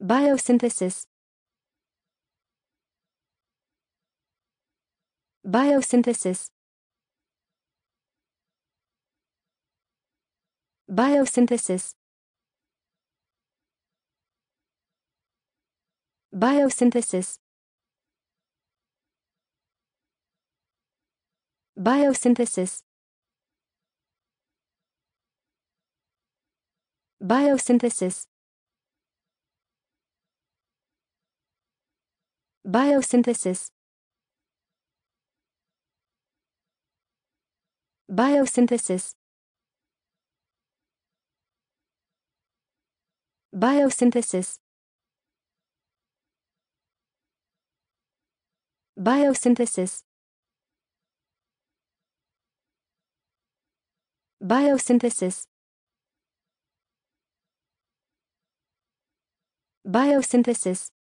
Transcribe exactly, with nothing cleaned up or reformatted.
Biosynthesis. Biosynthesis. Biosynthesis. Biosynthesis. Biosynthesis. Biosynthesis. Biosynthesis. Biosynthesis. Biosynthesis. Biosynthesis. Biosynthesis. Biosynthesis.